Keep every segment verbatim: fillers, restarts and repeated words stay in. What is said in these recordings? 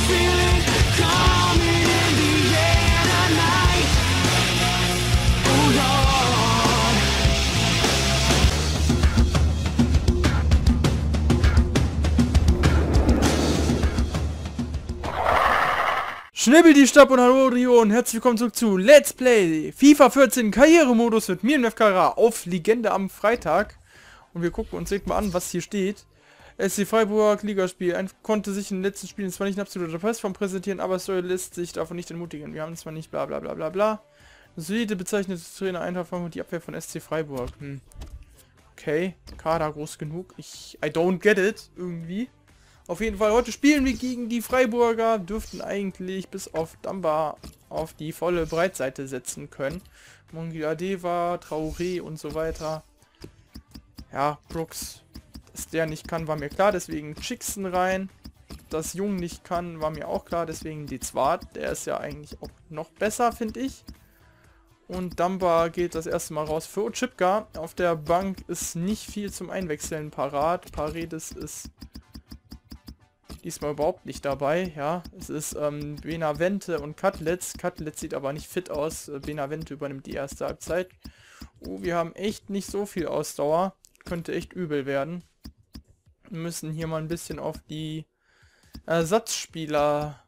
Schnibbel die Stab und hallo Rio und herzlich willkommen zurück zu Let's Play FIFA vierzehn Karrieremodus mit mir und F K R auf Legende am Freitag. Und wir gucken uns direkt mal an, was hier steht. S C Freiburg, Ligaspiel. Ein konnte sich in den letzten Spielen zwar nicht in absoluter Passform präsentieren, aber Story lässt sich davon nicht entmutigen. Wir haben zwar nicht bla bla bla bla bla. Solide bezeichnete Trainer Eintracht und die Abwehr von S C Freiburg. Hm. Okay, Kader groß genug. Ich, I don't get it, irgendwie. Auf jeden Fall, heute spielen wir gegen die Freiburger, dürften eigentlich bis auf Damba auf die volle Breitseite setzen können. Mongiadeva, Traoré und so weiter. Ja, Brooks, dass der nicht kann, war mir klar, deswegen Chickson rein. Dass Jung nicht kann, war mir auch klar, deswegen De Zwart. Der ist ja eigentlich auch noch besser, finde ich. Und Damba geht das erste Mal raus für Ochipka. Auf der Bank ist nicht viel zum Einwechseln parat. Paredes ist diesmal überhaupt nicht dabei, ja. Es ist ähm, Benavente und Cutlets. Cutlets sieht aber nicht fit aus. Benavente übernimmt die erste Halbzeit. Oh, wir haben echt nicht so viel Ausdauer. Könnte echt übel werden. Wir müssen hier mal ein bisschen auf die Ersatzspieler.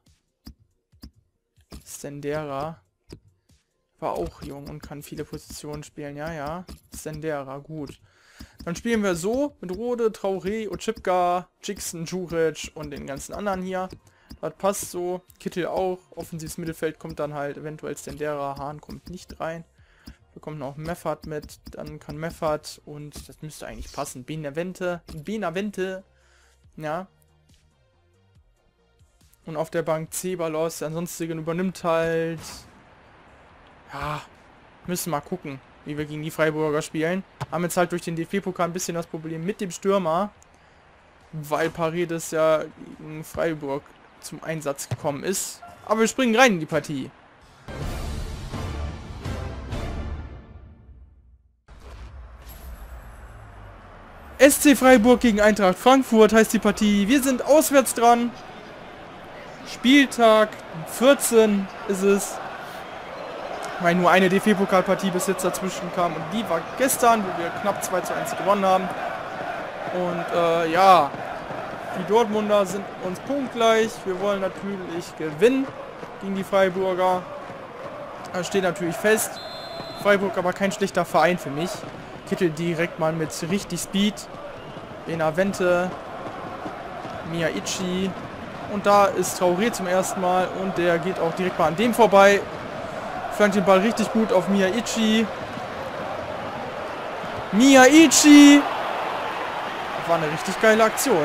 Stendera war auch jung und kann viele Positionen spielen. Ja, ja. Stendera, gut. Dann spielen wir so mit Rode, Traoré, Ochipka, Chickson, Juric und den ganzen anderen hier. Das passt so. Kittel auch. Offensives Mittelfeld kommt dann halt eventuell Stendera. Hahn kommt nicht rein. Wir kommen noch Meffert mit. Dann kann Meffert und das müsste eigentlich passen. Benavente. Benavente. Ja. Und auf der Bank Ceballos. Ansonsten übernimmt halt. Ja. Müssen mal gucken, wie wir gegen die Freiburger spielen. Haben jetzt halt durch den D F B-Pokal ein bisschen das Problem mit dem Stürmer, weil Paredes ja gegen Freiburg zum Einsatz gekommen ist. Aber wir springen rein in die Partie. S C Freiburg gegen Eintracht Frankfurt heißt die Partie. Wir sind auswärts dran. Spieltag vierzehn ist es. Weil nur eine D F B-Pokalpartie bis jetzt dazwischen kam und die war gestern, wo wir knapp zwei zu eins gewonnen haben. Und äh, ja, die Dortmunder sind uns punktgleich. Wir wollen natürlich gewinnen gegen die Freiburger. Das steht natürlich fest. Freiburg aber kein schlechter Verein für mich. Kittel direkt mal mit richtig Speed. Benavente, Miyaichi. Und da ist Traoré zum ersten Mal und der geht auch direkt mal an dem vorbei. Flankt den Ball richtig gut auf Miyaichi. Miyaichi! War eine richtig geile Aktion.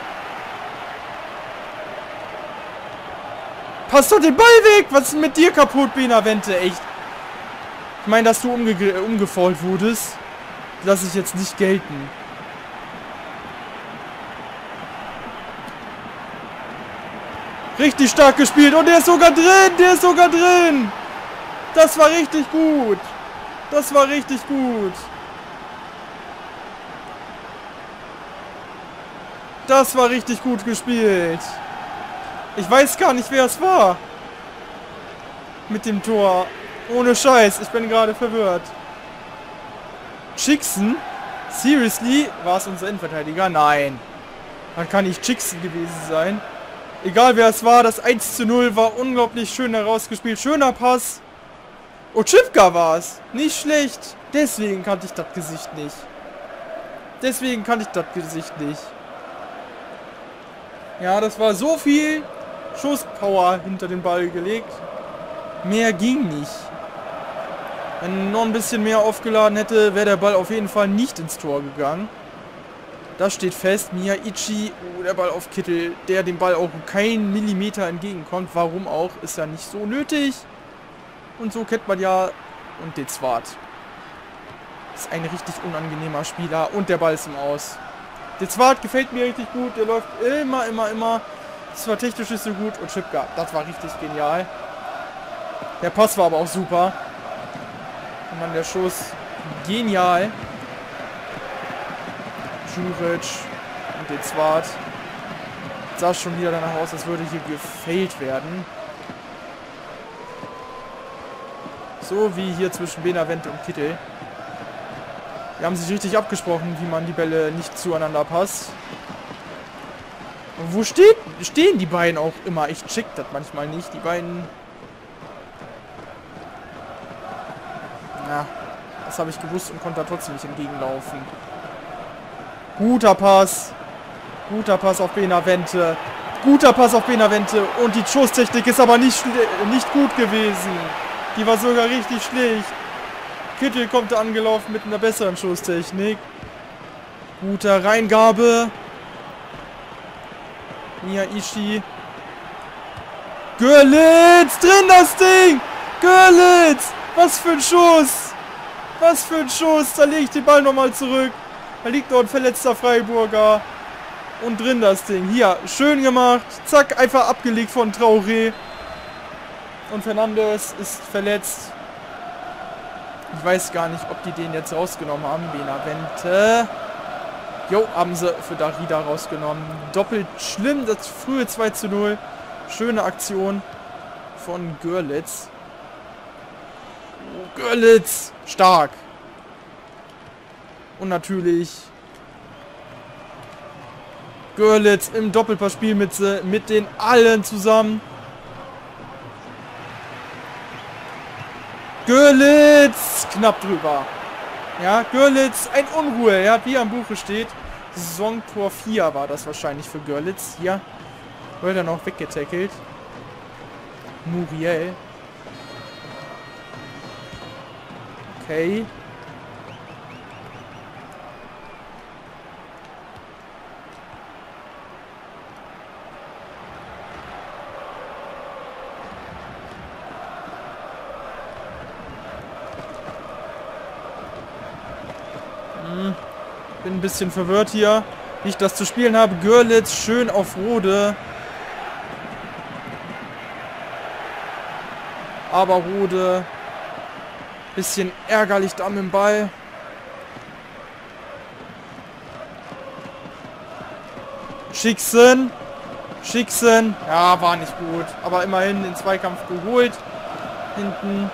Passt doch den Ball weg! Was ist denn mit dir kaputt, Benavente? Echt. Ich meine, dass du umge umgefault wurdest. Lasse ich jetzt nicht gelten. Richtig stark gespielt. Und der ist sogar drin! Der ist sogar drin! Das war richtig gut. Das war richtig gut. Das war richtig gut gespielt. Ich weiß gar nicht, wer es war. Mit dem Tor. Ohne Scheiß. Ich bin gerade verwirrt. Chickson? Seriously? War es unser Innenverteidiger? Nein. Dann kann nicht Chickson gewesen sein. Egal wer es war, das eins zu null war unglaublich schön herausgespielt. Schöner Pass. Ochipka war es. Nicht schlecht. Deswegen kannte ich das Gesicht nicht. Deswegen kannte ich das Gesicht nicht. Ja, das war so viel Schusspower hinter den Ball gelegt. Mehr ging nicht. Wenn noch ein bisschen mehr aufgeladen hätte, wäre der Ball auf jeden Fall nicht ins Tor gegangen. Das steht fest. Miyaichi, oh, der Ball auf Kittel, der dem Ball auch keinen Millimeter entgegenkommt. Warum auch, ist ja nicht so nötig. Und so kennt man ja. Und De Zwart. Ist ein richtig unangenehmer Spieler. Und der Ball ist im Aus. De Zwart gefällt mir richtig gut. Der läuft immer, immer, immer. Das war technisch nicht so gut. Und Ochipka, das war richtig genial. Der Pass war aber auch super. Und dann der Schuss. Genial. Juric und De Zwart. Sah schon wieder danach aus, als würde hier gefailt werden. So wie hier zwischen Benavente und Kittel. Die haben sich richtig abgesprochen, wie man die Bälle nicht zueinander passt. Und wo steht, stehen die beiden auch immer? Ich check das manchmal nicht. Die beiden... Ja, das habe ich gewusst und konnte da trotzdem nicht entgegenlaufen. Guter Pass. Guter Pass auf Benavente. Guter Pass auf Benavente. Und die Schusstechnik ist aber nicht, nicht gut gewesen. Die war sogar richtig schlecht. Kittel kommt da angelaufen mit einer besseren Schusstechnik. Guter Reingabe. Miyaishi. Görlitz! Drin das Ding! Görlitz! Was für ein Schuss! Was für ein Schuss! Da lege ich den Ball nochmal zurück. Da liegt noch ein verletzter Freiburger. Und drin das Ding. Hier, schön gemacht. Zack, einfach abgelegt von Traoré. Und Fernandes ist verletzt. Ich weiß gar nicht, ob die den jetzt rausgenommen haben. Benavente. Jo, haben sie für Darida rausgenommen. Doppelt schlimm, das frühe zwei zu null. Schöne Aktion von Görlitz. Görlitz! Stark. Und natürlich Görlitz im Doppelpassspiel mit, mit den allen zusammen. Görlitz! Knapp drüber. Ja, Görlitz, ein Unruhe. Ja, wie am Buche steht. Saisontor vier war das wahrscheinlich für Görlitz. Hier wird er noch weggetackelt. Muriel. Okay. Bin ein bisschen verwirrt hier, wie ich das zu spielen habe. Görlitz schön auf Rode. Aber Rode bisschen ärgerlich da mit dem Ball. Schicksen. Schicksen. Ja, war nicht gut. Aber immerhin den Zweikampf geholt. Hinten.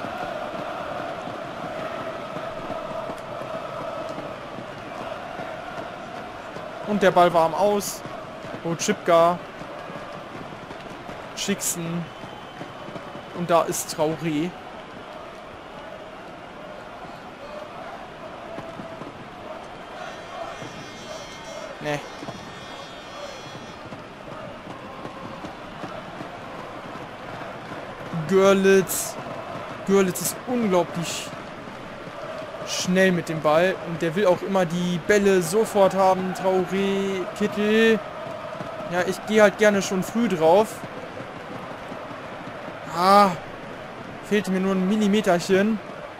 Und der Ball war am Aus. Ochipka. Schicksen. Und da ist Traoré. Ne. Görlitz. Görlitz ist unglaublich schnell mit dem Ball. Und der will auch immer die Bälle sofort haben. Traoré, Kittel. Ja, ich gehe halt gerne schon früh drauf. Ah. Fehlte mir nur ein Millimeterchen.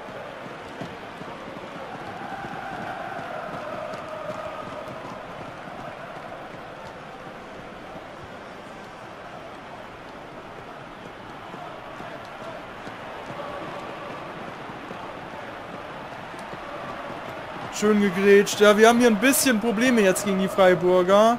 Schön gegrätscht. Ja, wir haben hier ein bisschen Probleme jetzt gegen die Freiburger.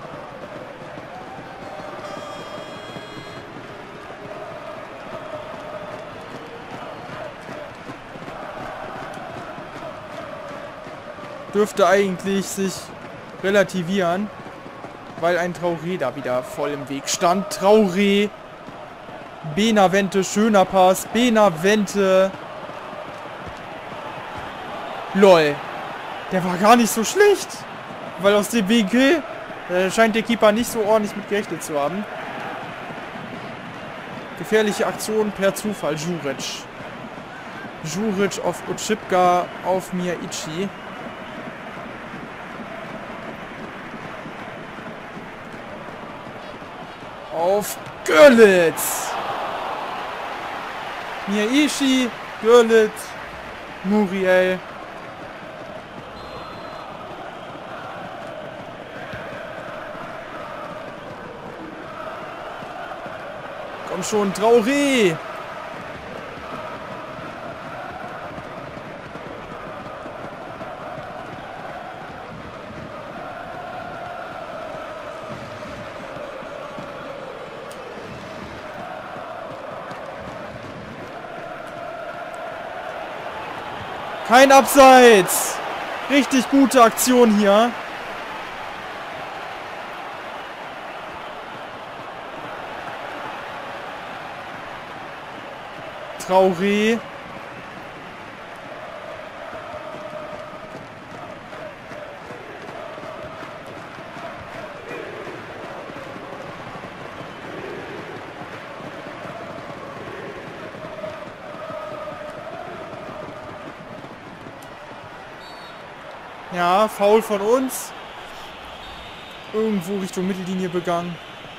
Dürfte eigentlich sich relativieren, weil ein Traoré da wieder voll im Weg stand. Traoré. Benavente, schöner Pass. Benavente. Lol. Der war gar nicht so schlecht. Weil aus dem Winkel äh, scheint der Keeper nicht so ordentlich mit gerechnet zu haben. Gefährliche Aktion per Zufall. Juric. Juric auf Ochipka, auf Miyaishi. Auf Görlitz. Miyaishi, Görlitz, Muriel. Komm schon, Traoré. Kein Abseits. Richtig gute Aktion hier. Traoré. Ja, Foul von uns. Irgendwo Richtung Mittellinie begangen.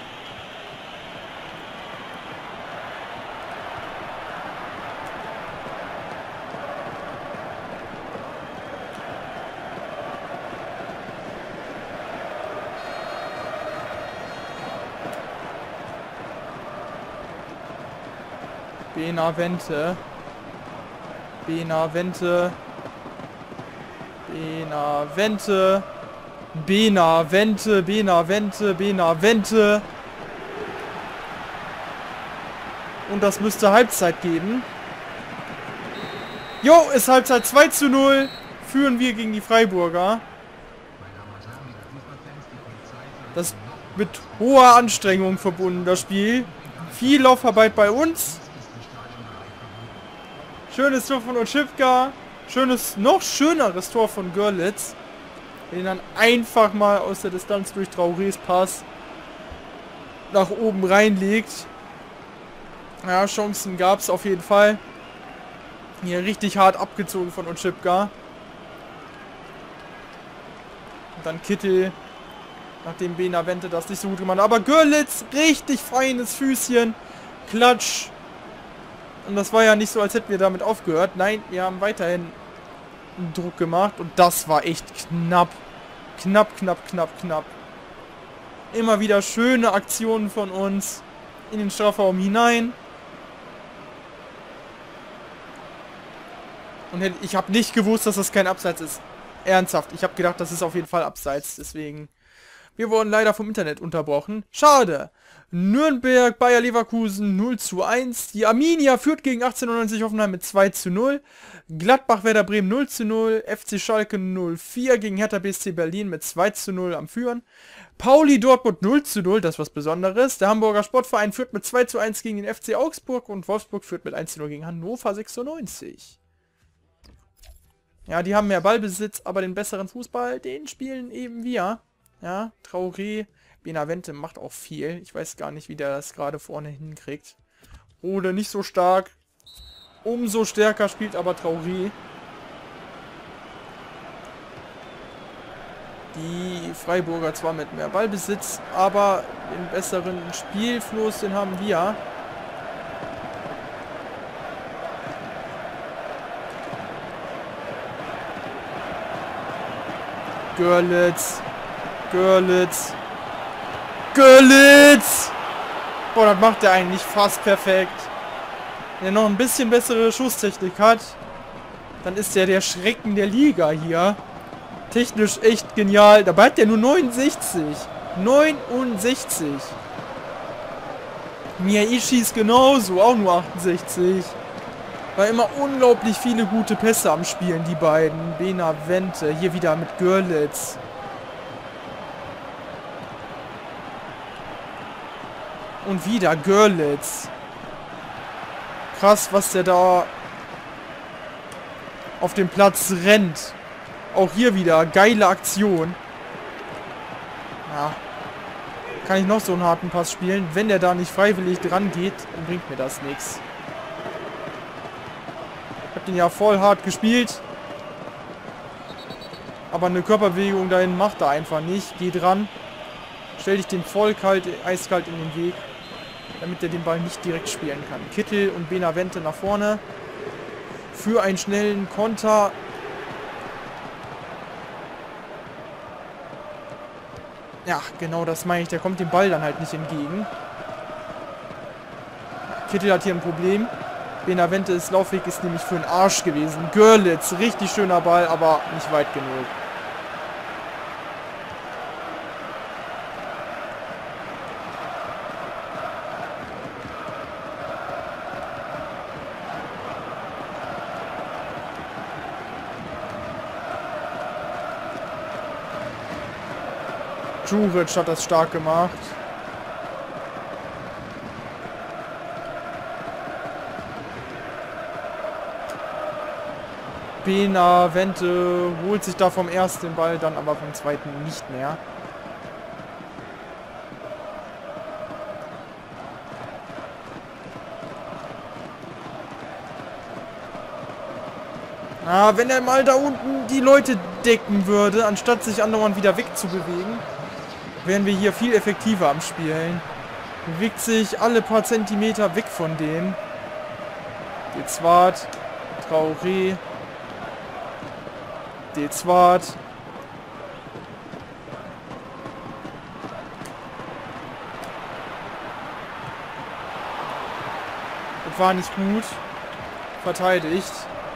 Benavente. Benavente. Benavente. Benavente. Benavente. Benavente. Und das müsste Halbzeit geben. Jo, ist Halbzeit zwei zu null. Führen wir gegen die Freiburger. Das mit hoher Anstrengung verbunden, das Spiel. Viel Laufarbeit bei uns. Schönes Tor von Oschipka. Schönes, noch schöneres Tor von Görlitz. Den dann einfach mal aus der Distanz durch Traorés Pass nach oben reinlegt. Ja, Chancen gab es auf jeden Fall. Hier richtig hart abgezogen von Oschipka. Und dann Kittel. Nachdem Benavente das nicht so gut gemacht hat. Aber Görlitz, richtig feines Füßchen. Klatsch. Und das war ja nicht so, als hätten wir damit aufgehört. Nein, wir haben weiterhin Druck gemacht. Und das war echt knapp. Knapp, knapp, knapp, knapp. Immer wieder schöne Aktionen von uns in den Strafraum hinein. Und ich habe nicht gewusst, dass das kein Abseits ist. Ernsthaft. Ich habe gedacht, das ist auf jeden Fall Abseits. Deswegen... Wir wurden leider vom Internet unterbrochen. Schade. Nürnberg, Bayer Leverkusen null zu eins. Die Arminia führt gegen achtzehnhundertneunzig Hoffenheim mit zwei zu null. Gladbach, Werder Bremen null zu null. F C Schalke null vier gegen Hertha B S C Berlin mit zwei zu null am Führen. Pauli Dortmund null zu null, das ist was Besonderes. Der Hamburger Sportverein führt mit zwei zu eins gegen den F C Augsburg. Und Wolfsburg führt mit eins zu null gegen Hannover sechsundneunzig. Ja, die haben mehr Ballbesitz, aber den besseren Fußball, den spielen eben wir. Ja, Traoré, Benavente macht auch viel. Ich weiß gar nicht, wie der das gerade vorne hinkriegt. Rode nicht so stark. Umso stärker spielt aber Traoré. Die Freiburger zwar mit mehr Ballbesitz, aber den besseren Spielfluss, den haben wir. Görlitz. Görlitz. Görlitz! Boah, das macht er eigentlich fast perfekt. Wenn er noch ein bisschen bessere Schusstechnik hat, dann ist er der Schrecken der Liga hier. Technisch echt genial. Dabei hat er nur neunundsechzig. neunundsechzig. Miyaishi ist genauso, auch nur achtundsechzig. War immer unglaublich viele gute Pässe am Spielen, die beiden. Benavente, hier wieder mit Görlitz. Und wieder Görlitz. Krass, was der da auf dem Platz rennt. Auch hier wieder geile Aktion. Ja. Kann ich noch so einen harten Pass spielen? Wenn der da nicht freiwillig dran geht, dann bringt mir das nichts. Ich habe den ja voll hart gespielt. Aber eine Körperbewegung dahin macht er einfach nicht. Geh dran. Stell dich dem voll kalt, eiskalt in den Weg. Damit er den Ball nicht direkt spielen kann. Kittel und Benavente nach vorne. Für einen schnellen Konter. Ja, genau das meine ich. Der kommt dem Ball dann halt nicht entgegen. Kittel hat hier ein Problem. Benavente's Laufweg ist nämlich für den Arsch gewesen. Görlitz, richtig schöner Ball, aber nicht weit genug. Juric hat das stark gemacht. Benavente holt sich da vom ersten den Ball, dann aber vom zweiten nicht mehr. Ah, wenn er mal da unten die Leute decken würde, anstatt sich andauernd wieder wegzubewegen, wären wir hier viel effektiver am Spielen. Bewegt sich alle paar Zentimeter weg von denen. Dezwart, Traoré, Dezwart. Das war nicht gut. Verteidigt.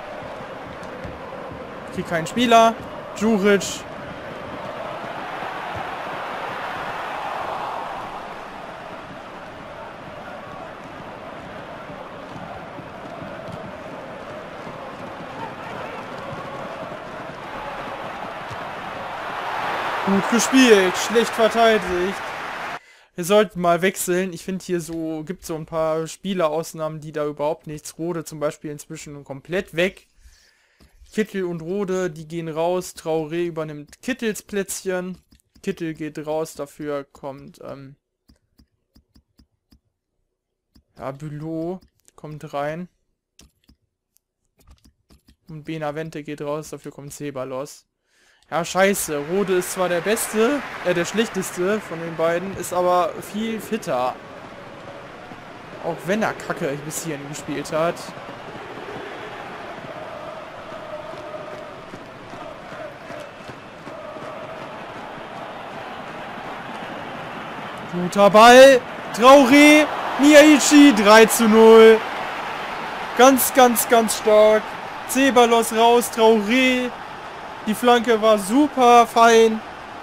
Kriegt keinen Spieler. Juric. Gut gespielt, schlecht verteidigt. Wir sollten mal wechseln. Ich finde hier so, gibt so ein paar Spielerausnahmen, die da überhaupt nichts. Rode zum Beispiel inzwischen komplett weg. Kittel und Rode, die gehen raus. Traoré übernimmt Kittels Plätzchen. Kittel geht raus, dafür kommt ähm, ja, Bülow kommt rein. Und Benavente geht raus, dafür kommt Ceballos. Ja, scheiße. Rode ist zwar der Beste, äh, der Schlechteste von den beiden, ist aber viel fitter. Auch wenn er Kacke bis hierhin gespielt hat. Guter Ball. Traoré. Miyaichi. drei zu null. Ganz, ganz, ganz stark. Ceballos raus. Traoré. Die Flanke war super fein.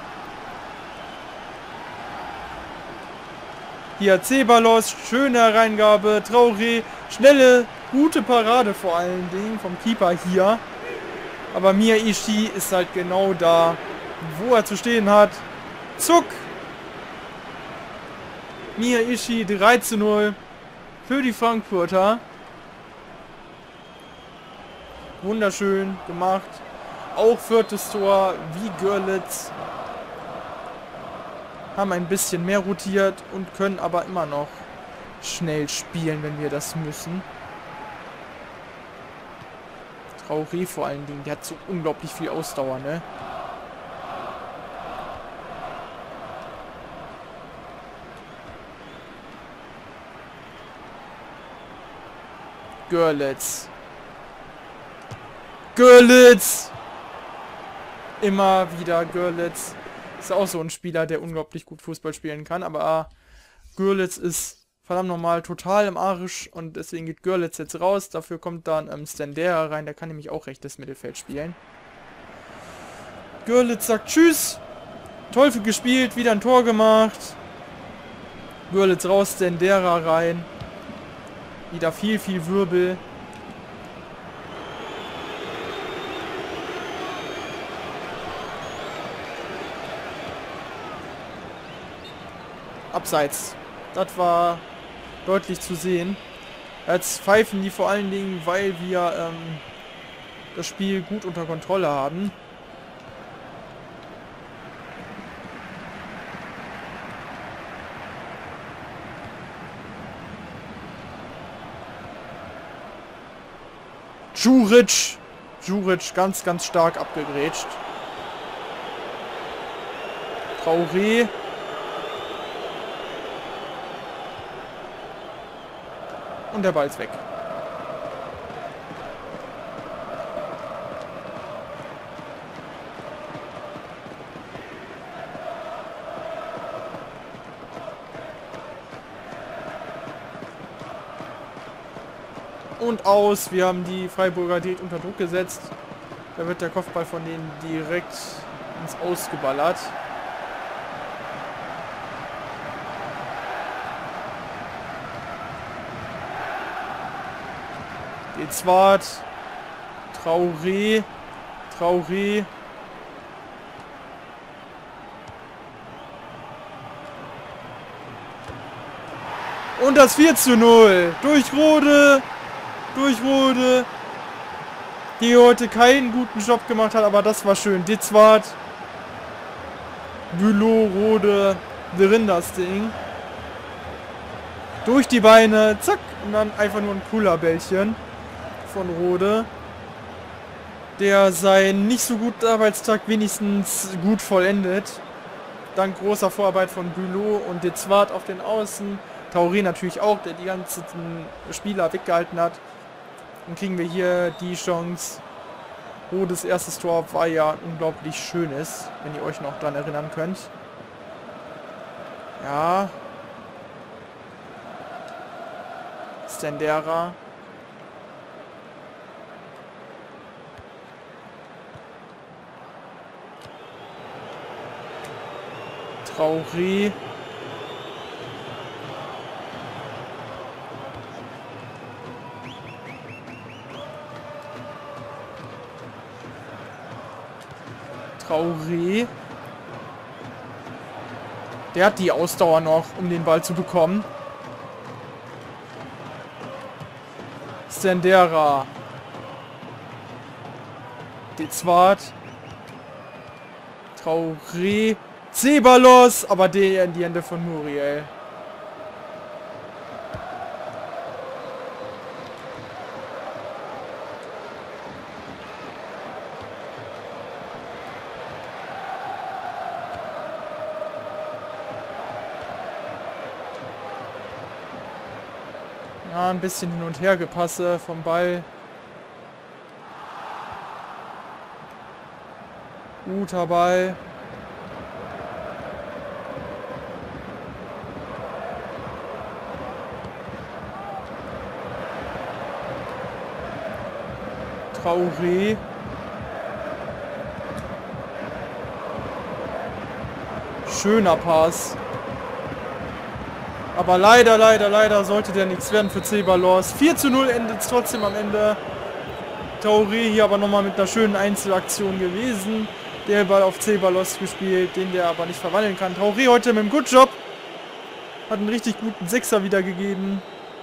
Hier Ceballos, schöne Hereingabe. Traoré, schnelle, gute Parade vor allen Dingen vom Keeper hier. Aber Miyaichi ist halt genau da, wo er zu stehen hat. Zuck! Miyaichi drei zu null für die Frankfurter. Wunderschön gemacht. Auch viertes Tor wie Görlitz. Haben ein bisschen mehr rotiert und können aber immer noch schnell spielen, wenn wir das müssen. Traoré vor allen Dingen, der hat so unglaublich viel Ausdauer, ne? Görlitz. Görlitz! Immer wieder Görlitz. Ist auch so ein Spieler, der unglaublich gut Fußball spielen kann. Aber Görlitz ist verdammt normal total im Arsch. Und deswegen geht Görlitz jetzt raus. Dafür kommt dann ähm, Stendera rein. Der kann nämlich auch rechtes Mittelfeld spielen. Görlitz sagt Tschüss. Toll für gespielt. Wieder ein Tor gemacht. Görlitz raus. Stendera rein. Wieder viel, viel Wirbel. Abseits. Das war deutlich zu sehen. Jetzt pfeifen die vor allen Dingen, weil wir ähm, das Spiel gut unter Kontrolle haben. Juric. Juric ganz, ganz stark abgegrätscht. Traoré. Und der Ball ist weg. Und aus. Wir haben die Freiburger direkt unter Druck gesetzt. Da wird der Kopfball von denen direkt ins Aus geballert. Dezwart, Traoré, Traoré. Und das vier zu null. Durch Rode. Durch Rode. Die heute keinen guten Job gemacht hat, aber das war schön. Ditzwart. Bülow, Rode. Drin das Ding. Durch die Beine. Zack. Und dann einfach nur ein cooler Bällchen. Von Rode. Der seinen nicht so guten Arbeitstag wenigstens gut vollendet. Dank großer Vorarbeit von Bülow und Ditzwart auf den Außen. Traoré natürlich auch, der die ganzen Spieler weggehalten hat. Dann kriegen wir hier die Chance. Rodes erstes Tor war ja ein unglaublich schönes, wenn ihr euch noch daran erinnern könnt. Ja. Stendera. Traoré. Traoré. Der hat die Ausdauer noch, um den Ball zu bekommen. Stendera. Ditzwart. Traoré. Ceballos, aber der in die Hände von Muriel. Ja, ein bisschen hin und her gepasse vom Ball. Guter Ball. Traoré. Schöner Pass. Aber leider, leider, leider sollte der nichts werden für Ceballos. vier zu null endet es trotzdem am Ende. Traoré hier aber nochmal mit einer schönen Einzelaktion gewesen. Der Ball auf Ceballos gespielt, den der aber nicht verwandeln kann. Traoré heute mit einem Good Job. Hat einen richtig guten Sechser wiedergegeben.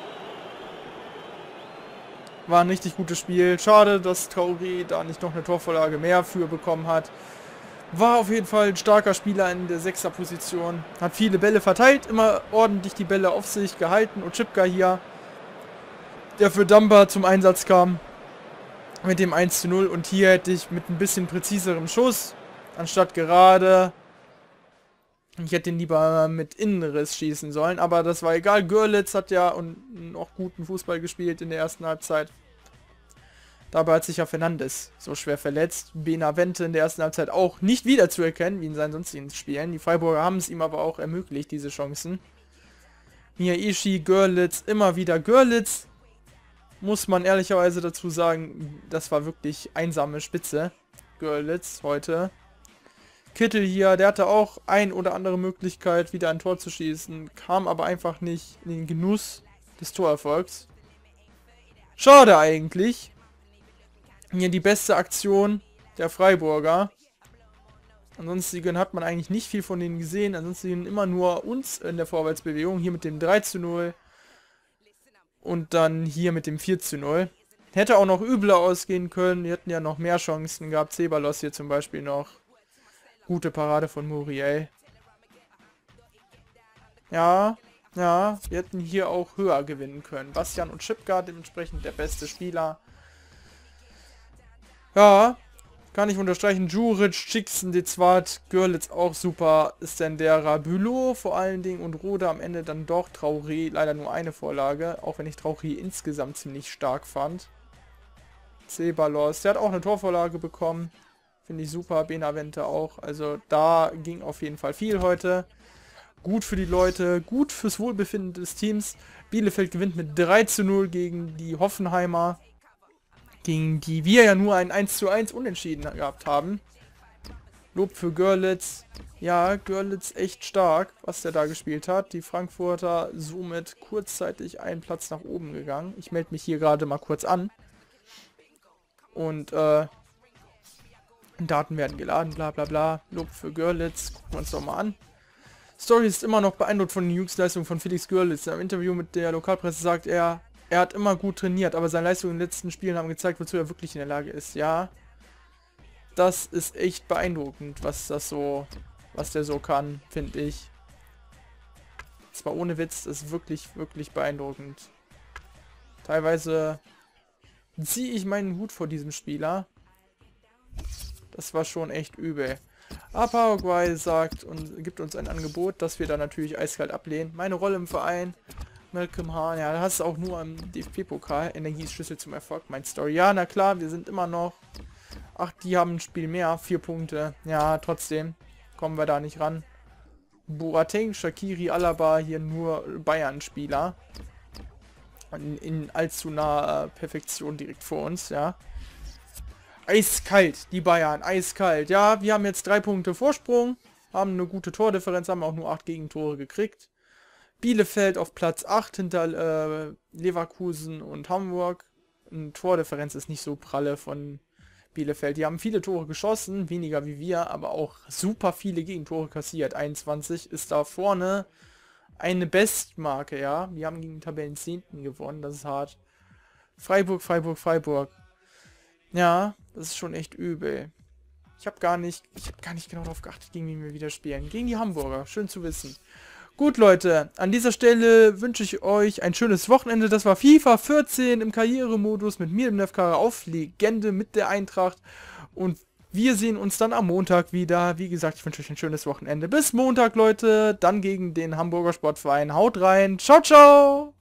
War ein richtig gutes Spiel. Schade, dass Traoré da nicht noch eine Torvorlage mehr für bekommen hat. War auf jeden Fall ein starker Spieler in der Sechser-Position. Hat viele Bälle verteilt, immer ordentlich die Bälle auf sich gehalten. Und Chipka hier, der für Damba zum Einsatz kam. Mit dem eins zu null. Und hier hätte ich mit ein bisschen präziserem Schuss, anstatt gerade, ich hätte ihn lieber mit Innenriss schießen sollen. Aber das war egal. Görlitz hat ja und noch guten Fußball gespielt in der ersten Halbzeit. Dabei hat sich ja Fernandes so schwer verletzt. Benavente in der ersten Halbzeit auch nicht wiederzuerkennen, wie in seinen sonstigen Spielen. Die Freiburger haben es ihm aber auch ermöglicht, diese Chancen. Miyaishi, Görlitz, immer wieder Görlitz. Muss man ehrlicherweise dazu sagen, das war wirklich einsame Spitze. Görlitz heute. Kittel hier, der hatte auch ein oder andere Möglichkeit, wieder ein Tor zu schießen. Kam aber einfach nicht in den Genuss des Torerfolgs. Schade eigentlich. Hier die beste Aktion der Freiburger. Ansonsten hat man eigentlich nicht viel von denen gesehen. Ansonsten immer nur uns in der Vorwärtsbewegung. Hier mit dem drei zu null. Und dann hier mit dem vier zu null. Hätte auch noch übler ausgehen können. Die hätten ja noch mehr Chancen gehabt. Ceballos hier zum Beispiel noch. Gute Parade von Muriel. Ja, ja. Wir hätten hier auch höher gewinnen können. Bastian und Chipka dementsprechend der beste Spieler. Ja, kann ich unterstreichen. Juric, Schicksen, Ditzwart, Görlitz auch super. Stendera, Bülow vor allen Dingen und Rode am Ende dann doch. Traoré, leider nur eine Vorlage. Auch wenn ich Traoré insgesamt ziemlich stark fand. Ceballos, der hat auch eine Torvorlage bekommen. Finde ich super. Benavente auch. Also da ging auf jeden Fall viel heute. Gut für die Leute, gut fürs Wohlbefinden des Teams. Bielefeld gewinnt mit drei zu null gegen die Hoffenheimer. Gegen die wir ja nur ein eins zu eins Unentschieden gehabt haben. Lob für Görlitz. Ja, Görlitz echt stark, was der da gespielt hat. Die Frankfurter somit kurzzeitig einen Platz nach oben gegangen. Ich melde mich hier gerade mal kurz an. Und äh, Daten werden geladen, bla bla bla. Lob für Görlitz. Gucken wir uns doch mal an. Story ist immer noch beeindruckt von den Jugendleistungen von Felix Görlitz. Im Interview mit der Lokalpresse sagt er, er hat immer gut trainiert, aber seine Leistungen in den letzten Spielen haben gezeigt, wozu er wirklich in der Lage ist. Ja, das ist echt beeindruckend, was das so, was der so kann, finde ich. Zwar ohne Witz, das ist wirklich, wirklich beeindruckend. Teilweise ziehe ich meinen Hut vor diesem Spieler. Das war schon echt übel. Aber Paraguay sagt und gibt uns ein Angebot, das wir dann natürlich eiskalt ablehnen. Meine Rolle im Verein, Malcolm Hahn, ja, das ist auch nur am D F B-Pokal. Energie ist Schlüssel zum Erfolg, mein Story. Ja, na klar, wir sind immer noch... Ach, die haben ein Spiel mehr, vier Punkte. Ja, trotzdem kommen wir da nicht ran. Boateng, Shaqiri, Alaba, hier nur Bayern-Spieler. In, in allzu naher Perfektion direkt vor uns, ja. Eiskalt, die Bayern, eiskalt. Ja, wir haben jetzt drei Punkte Vorsprung, haben eine gute Tordifferenz, haben auch nur acht Gegentore gekriegt. Bielefeld auf Platz acht hinter äh, Leverkusen und Hamburg. Eine Tordifferenz ist nicht so pralle von Bielefeld. Die haben viele Tore geschossen, weniger wie wir, aber auch super viele Gegentore kassiert. einundzwanzig ist da vorne eine Bestmarke, ja. Wir haben gegen den Tabellenzehnten gewonnen, das ist hart. Freiburg, Freiburg, Freiburg. Ja, das ist schon echt übel. Ich habe gar nicht, ich habe gar nicht genau darauf geachtet, gegen wen wir wieder spielen. Gegen die Hamburger, schön zu wissen. Gut, Leute, an dieser Stelle wünsche ich euch ein schönes Wochenende. Das war FIFA vierzehn im Karrieremodus mit mir, dem Nefkara, auf Legende mit der Eintracht. Und wir sehen uns dann am Montag wieder. Wie gesagt, ich wünsche euch ein schönes Wochenende. Bis Montag, Leute. Dann gegen den Hamburger Sportverein. Haut rein. Ciao, ciao.